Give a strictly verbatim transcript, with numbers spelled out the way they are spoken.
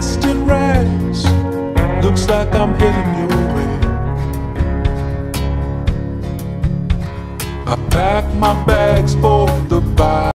dressed in rags, looks like I'm heading your way. I pack my bags for the bye.